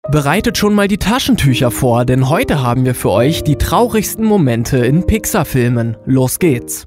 Bereitet schon mal die Taschentücher vor, denn heute haben wir für euch die traurigsten Momente in Pixar-Filmen. Los geht's!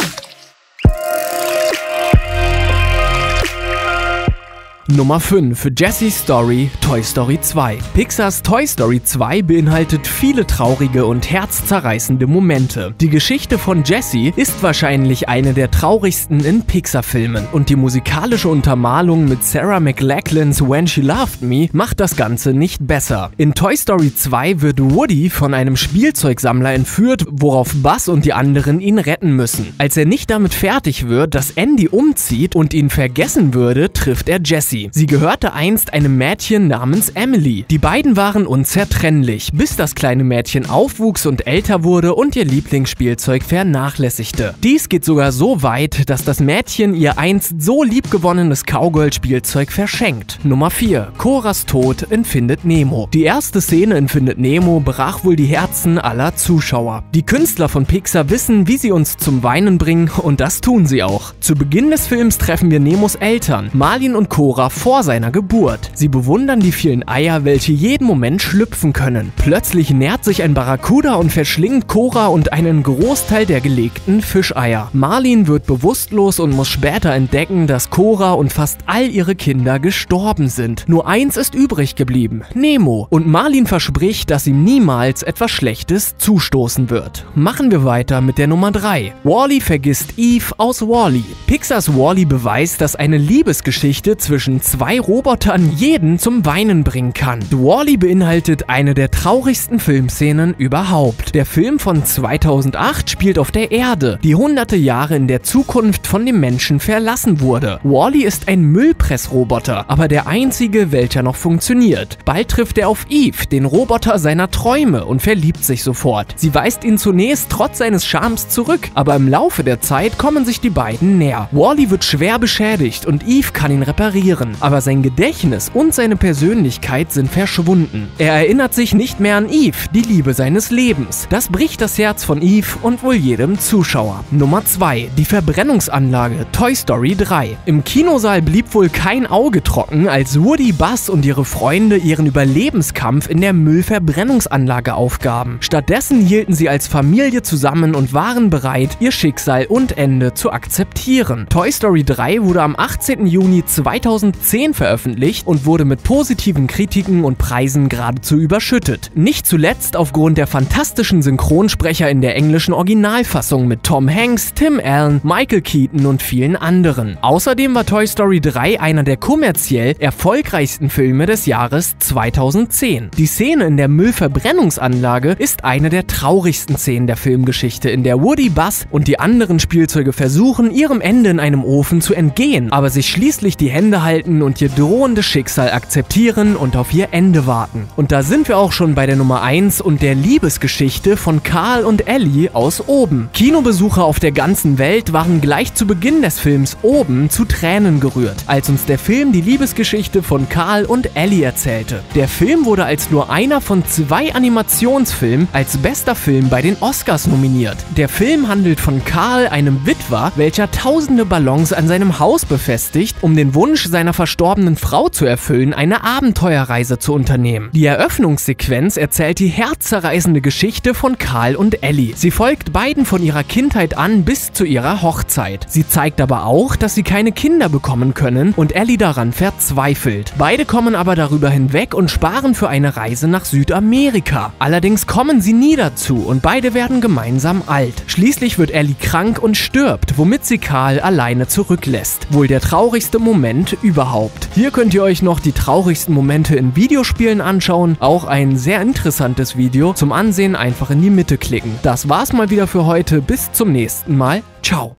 Nummer 5. Jessie's Story, Toy Story 2. Pixars Toy Story 2 beinhaltet viele traurige und herzzerreißende Momente. Die Geschichte von Jessie ist wahrscheinlich eine der traurigsten in Pixar-Filmen und die musikalische Untermalung mit Sarah McLachlans When She Loved Me macht das Ganze nicht besser. In Toy Story 2 wird Woody von einem Spielzeugsammler entführt, worauf Buzz und die anderen ihn retten müssen. Als er nicht damit fertig wird, dass Andy umzieht und ihn vergessen würde, trifft er Jessie. Sie gehörte einst einem Mädchen namens Emily. Die beiden waren unzertrennlich, bis das kleine Mädchen aufwuchs und älter wurde und ihr Lieblingsspielzeug vernachlässigte. Dies geht sogar so weit, dass das Mädchen ihr einst so liebgewonnenes Cowgirl-Spielzeug verschenkt. Nummer 4. Koras Tod in Findet Nemo. Die erste Szene in Findet Nemo brach wohl die Herzen aller Zuschauer. Die Künstler von Pixar wissen, wie sie uns zum Weinen bringen, und das tun sie auch. Zu Beginn des Films treffen wir Nemos Eltern, Marlin und Cora, vor seiner Geburt. Sie bewundern die vielen Eier, welche jeden Moment schlüpfen können. Plötzlich nährt sich ein Barracuda und verschlingt Cora und einen Großteil der gelegten Fischeier. Marlin wird bewusstlos und muss später entdecken, dass Cora und fast all ihre Kinder gestorben sind. Nur eins ist übrig geblieben: Nemo. Und Marlin verspricht, dass ihm niemals etwas Schlechtes zustoßen wird. Machen wir weiter mit der Nummer 3. Wall-E vergisst Eve aus Wall-E. Pixars Wall-E beweist, dass eine Liebesgeschichte zwischen zwei Robotern jeden zum Weinen bringen kann. Wall-E beinhaltet eine der traurigsten Filmszenen überhaupt. Der Film von 2008 spielt auf der Erde, die hunderte Jahre in der Zukunft von dem Menschen verlassen wurde. Wall-E ist ein Müllpressroboter, aber der einzige, welcher noch funktioniert. Bald trifft er auf Eve, den Roboter seiner Träume, und verliebt sich sofort. Sie weist ihn zunächst trotz seines Charmes zurück, aber im Laufe der Zeit kommen sich die beiden näher. Wall-E wird schwer beschädigt und Eve kann ihn reparieren, aber sein Gedächtnis und seine Persönlichkeit sind verschwunden. Er erinnert sich nicht mehr an Eve, die Liebe seines Lebens. Das bricht das Herz von Eve und wohl jedem Zuschauer. Nummer 2. Die Verbrennungsanlage, Toy Story 3. Im Kinosaal blieb wohl kein Auge trocken, als Woody, Buzz und ihre Freunde ihren Überlebenskampf in der Müllverbrennungsanlage aufgaben. Stattdessen hielten sie als Familie zusammen und waren bereit, ihr Schicksal und Ende zu akzeptieren. Toy Story 3 wurde am 18. Juni 2010 veröffentlicht und wurde mit positiven Kritiken und Preisen geradezu überschüttet. Nicht zuletzt aufgrund der fantastischen Synchronsprecher in der englischen Originalfassung mit Tom Hanks, Tim Allen, Michael Keaton und vielen anderen. Außerdem war Toy Story 3 einer der kommerziell erfolgreichsten Filme des Jahres 2010. Die Szene in der Müllverbrennungsanlage ist eine der traurigsten Szenen der Filmgeschichte, in der Woody, Buzz und die anderen Spielzeuge versuchen, ihrem Ende in einem Ofen zu entgehen, aber sich schließlich die Hände halten und ihr drohendes Schicksal akzeptieren und auf ihr Ende warten. Und da sind wir auch schon bei der Nummer 1 und der Liebesgeschichte von Carl und Ellie aus Oben. Kinobesucher auf der ganzen Welt waren gleich zu Beginn des Films Oben zu Tränen gerührt, als uns der Film die Liebesgeschichte von Carl und Ellie erzählte. Der Film wurde als nur einer von 2 Animationsfilmen als bester Film bei den Oscars nominiert. Der Film handelt von Carl, einem Witwer, welcher tausende Ballons an seinem Haus befestigt, um den Wunsch seiner verstorbenen Frau zu erfüllen, eine Abenteuerreise zu unternehmen. Die Eröffnungssequenz erzählt die herzzerreißende Geschichte von Carl und Ellie. Sie folgt beiden von ihrer Kindheit an bis zu ihrer Hochzeit. Sie zeigt aber auch, dass sie keine Kinder bekommen können und Ellie daran verzweifelt. Beide kommen aber darüber hinweg und sparen für eine Reise nach Südamerika. Allerdings kommen sie nie dazu und beide werden gemeinsam alt. Schließlich wird Ellie krank und stirbt, womit sie Carl alleine zurücklässt. Wohl der traurigste Moment überhaupt. Hier könnt ihr euch noch die traurigsten Momente in Videospielen anschauen. Auch ein sehr interessantes Video. Zum Ansehen einfach in die Mitte klicken. Das war's mal wieder für heute. Bis zum nächsten Mal. Ciao.